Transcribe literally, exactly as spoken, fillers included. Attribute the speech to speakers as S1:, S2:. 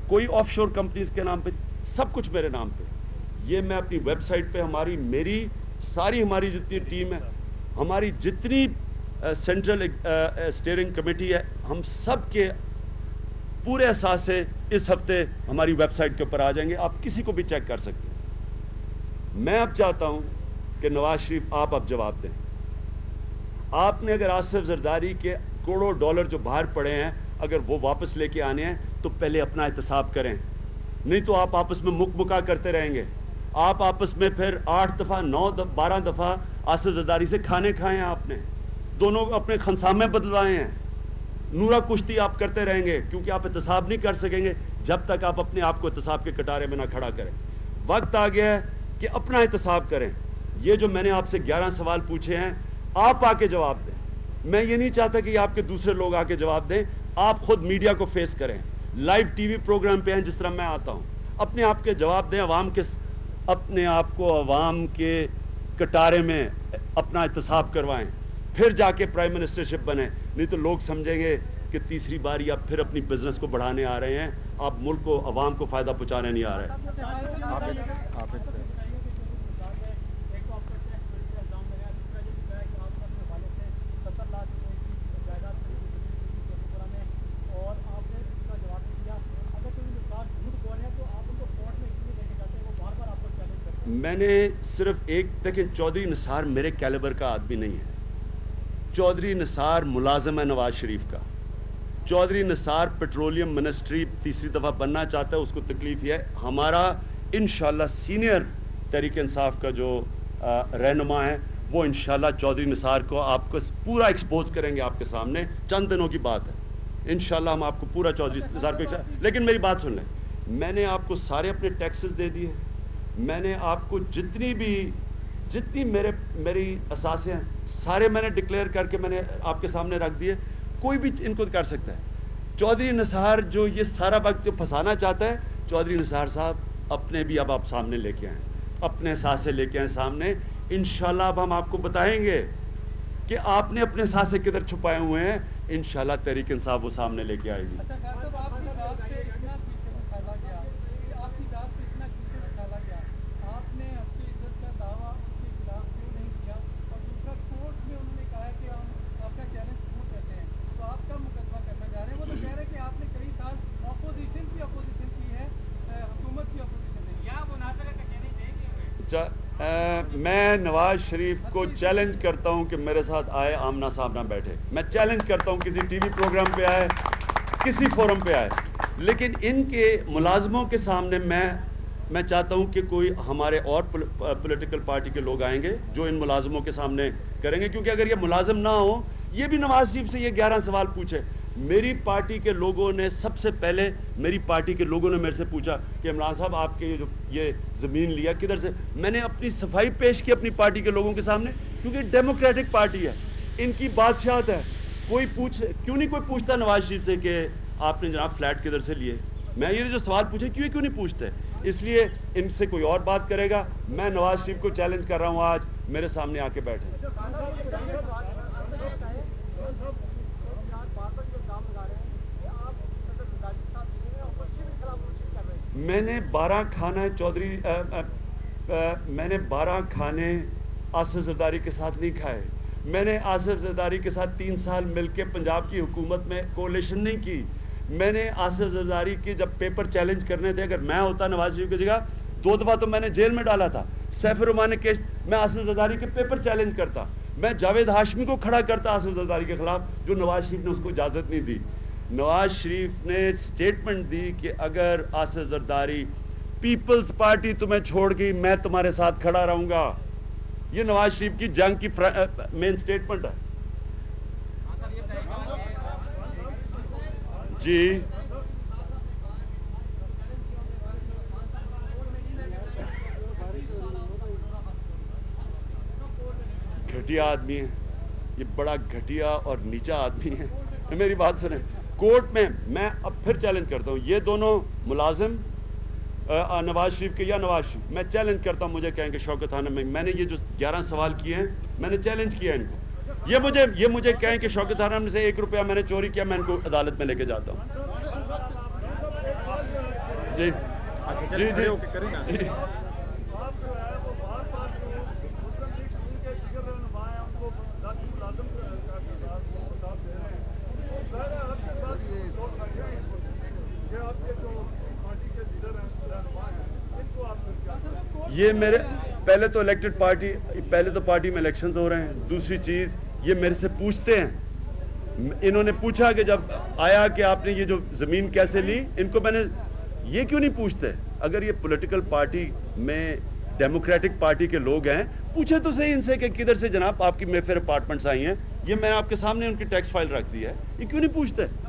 S1: कोई offshore companies के नाम पे, सब कुछ मेरे नाम पे। ये मैं अपनी वेबसाइट पे, हमारी मेरी सारी हमारी जितनी टीम है, हमारी जितनी सेंट्रल स्टीयरिंग कमेटी है, हम सब के पूरे एहसास से इस हफ्ते हमारी वेबसाइट के ऊपर आ जाएंगे, आप किसी को भी चेक कर सकते हैं। मैं अब चाहता हूं कि नवाज शरीफ आप अब जवाब दें। आपने अगर आसिफ जरदारी के करोड़ों डॉलर जो बाहर पड़े हैं अगर वो वापस लेके आने हैं तो पहले अपना एहतसाब करें, नहीं तो आप आपस में मुक मुका करते रहेंगे। आप आपस में फिर आठ दफ़ा नौ दफ, बारह दफ़ा आसिफ जरदारी से खाने खाए हैं आपने, दोनों अपने खनसामे बदलवाए हैं, नूरा कुश्ती आप करते रहेंगे क्योंकि आप एहतसाब नहीं कर सकेंगे जब तक आप अपने आप को एहतसाब के कटारे में ना खड़ा करें। वक्त आ गया है कि अपना एहतसाब करें। ये जो मैंने आपसे ग्यारह सवाल पूछे हैं आप आके जवाब दें। मैं ये नहीं चाहता कि आपके दूसरे लोग आके जवाब दें, आप खुद मीडिया को फेस करें, लाइव टीवी प्रोग्राम पे हैं जिस तरह मैं आता हूं, अपने आप के जवाब दें, अवाम के अपने आप को अवाम के कटारे में अपना एहतसाब करवाएं, फिर जाके प्राइम मिनिस्टरशिप बने। नहीं तो लोग समझेंगे कि तीसरी बार आप फिर अपनी बिजनेस को बढ़ाने आ रहे हैं, आप मुल्क को अवाम को फायदा पहुंचाने नहीं आ रहे हैं। मैंने सिर्फ एक, लेकिन चौधरी निसार मेरे कैलिबर का आदमी नहीं है। चौधरी निसार मुलाजिम है नवाज शरीफ का। चौधरी निसार पेट्रोलियम मिनिस्ट्री तीसरी दफ़ा बनना चाहता है, उसको तकलीफ है। हमारा इंशाल्लाह सीनियर तहरीक इंसाफ का जो रहनुमा है वो इंशाल्लाह चौधरी निसार को आपको पूरा एक्सपोज करेंगे आपके सामने। चंद दिनों की बात है, इंशाल्लाह हम आपको पूरा चौधरी निसार को। लेकिन मेरी बात सुन लें, मैंने आपको सारे अपने टैक्सेस दे दिए, मैंने आपको जितनी भी जितनी मेरे मेरी असासे हैं सारे मैंने डिक्लेयर करके मैंने आपके सामने रख दिए। कोई भी इनको कर सकता है। चौधरी निसार जो ये सारा वक्त जो फंसाना चाहता है, चौधरी निसार साहब अपने भी अब आप सामने लेके आए, अपने असासे लेके आए सामने। इंशाल्लाह अब हम आपको बताएंगे कि आपने अपने असासे किधर छुपाए हुए हैं। इंशाल्लाह तहरीक इंसाफ वो सामने लेके आएगी। आ, मैं नवाज शरीफ को चैलेंज करता हूं कि मेरे साथ आए, आमना सामना बैठे। मैं चैलेंज करता हूं किसी टीवी प्रोग्राम पे आए, किसी फोरम पे आए, लेकिन इनके मुलाजमों के सामने मैं मैं चाहता हूं कि कोई हमारे और पॉलिटिकल पार्टी के लोग आएंगे जो इन मुलाजमों के सामने करेंगे। क्योंकि अगर ये मुलाजिम ना हो, ये भी नवाज शरीफ से ये ग्यारह सवाल पूछे। मेरी पार्टी के लोगों ने सबसे पहले मेरी पार्टी के लोगों ने मेरे से पूछा कि इमरान साहब आपके ये जो ये ज़मीन लिया किधर से। मैंने अपनी सफाई पेश की अपनी पार्टी के लोगों के सामने, क्योंकि डेमोक्रेटिक पार्टी है, इनकी बादशाहत है। कोई पूछ क्यों नहीं कोई पूछता नवाज शरीफ से कि आपने जनाब फ्लैट किधर से लिए। मैं ये जो सवाल पूछे क्यों क्यों नहीं पूछते, इसलिए इनसे कोई और बात करेगा। मैं नवाज शरीफ को चैलेंज कर रहा हूँ, आज मेरे सामने आके बैठे। मैंने बारह खाना चौधरी मैंने बारह खाने आसिफ जरदारी के साथ नहीं खाए। मैंने आसिफ जरदारी के साथ तीन साल मिलके पंजाब की हुकूमत में कोalition नहीं की। मैंने आसिफ जरदारी के जब पेपर चैलेंज करने थे, अगर मैं होता नवाज शरीफ की जगह, दो दफ़ा तो मैंने जेल में डाला था। सैफ रहमान केस मैं आसिफ जरदारी के पेपर चैलेंज करता, मैं जावेद हाशमी को खड़ा करता आसिफ जरदारी के खिलाफ, जो नवाज शरीफ ने उसको इजाज़त नहीं दी। नवाज शरीफ ने स्टेटमेंट दी कि अगर आसिफ जरदारी पीपल्स पार्टी तुम्हें छोड़ गई, मैं तुम्हारे साथ खड़ा रहूंगा। ये नवाज शरीफ की जंग की मेन स्टेटमेंट है जी। घटिया आदमी है ये, बड़ा घटिया और नीचा आदमी है। मेरी बात सुने, कोर्ट में मैं अब फिर चैलेंज करता हूँ, ये दोनों मुलाजिम नवाज शरीफ के या नवाज शरीफ, मैं चैलेंज करता हूँ, मुझे कहेंगे शौकत खाना में मैंने ये जो ग्यारह सवाल किए हैं मैंने चैलेंज किया इनको। ये मुझे ये मुझे कहें कि शौकत खाना में से एक रुपया मैंने चोरी किया, मैं इनको अदालत में लेके जाता हूँ। जी
S2: अच्छा,
S1: जी जी
S2: ओके करें ना
S1: जी ये मेरे पहले तो इलेक्टेड पार्टी पहले तो पार्टी में इलेक्शंस हो रहे हैं। दूसरी चीज ये मेरे से पूछते हैं, इन्होंने पूछा कि जब आया कि आपने ये जो जमीन कैसे ली, इनको मैंने ये क्यों नहीं पूछते? अगर ये पॉलिटिकल पार्टी में डेमोक्रेटिक पार्टी के लोग हैं, पूछे तो सही इनसे कि किधर से जनाब आपकी मेफेयर अपार्टमेंट्स आई हैं। ये मैंने आपके सामने उनकी टैक्स फाइल रख दी है, ये क्यों नहीं पूछते?